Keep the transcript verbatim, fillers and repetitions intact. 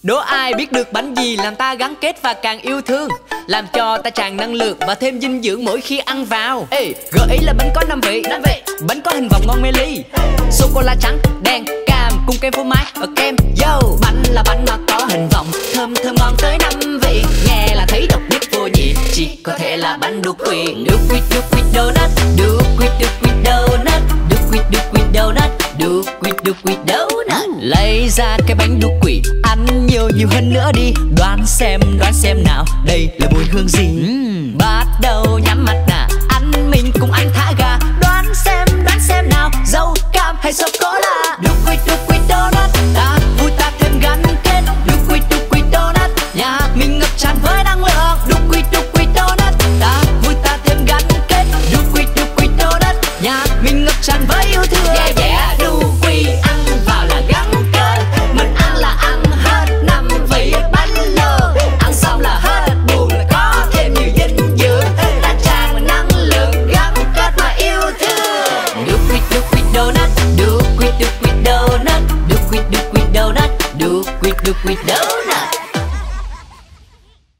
Đố ai biết được bánh gì làm ta gắn kết và càng yêu thương, làm cho ta tràn năng lượng và thêm dinh dưỡng mỗi khi ăn vào. Ê, gợi ý là bánh có năm vị, năm vị. Bánh có hình vòng ngon mê ly, sô cô la trắng, đen, cam cùng kem phô mai và kem. Yo, bánh là bánh mà có hình vòng, thơm thơm ngon tới năm vị. Nghe là thấy độc nhất vô nhị, chỉ có thể là bánh đu quỵt. Đu quỵt, đu quỵt donut, đu quỵt, đu quỵt donut, đu quỵt, đu quỵt donut, đu quỵt, đu quỵt donut. Lấy ra cái bánh đu quỵt, ăn nhiều nhiều hơn nữa đi. Đoán xem, đoán xem nào, đây là mùi hương gì? uhm. Bắt đầu nhắm mắt nè, ăn mình cùng ăn thả ga. Đoán xem, đoán xem nào, dâu, cam hay sô cô la? Đu quỵt, đu quỵt donut, ta vui ta thêm gắn kết. Đu quỵt, đu quỵt donut, nhà mình ngập tràn với năng lượng. Đu quỵt, đu quỵt donut, ta vui ta thêm gắn kết. Đu quỵt, đu quỵt donut, nhà mình ngập tràn với yêu thương. Yeah yeah, đu quỵt ăn vào là gắn kết, mình ăn là ăn hết năm vị bánh lơ. Ăn xong là hết buồn, là có thêm nhiều dinh dưỡng, ta tràn năng lượng gắn kết và yêu thương. Đu quỵt, đu quỵt donut, đu quỵt, đu quỵt donut, đu quỵt, đu quỵt donut, đu quỵt, đu quỵt donut.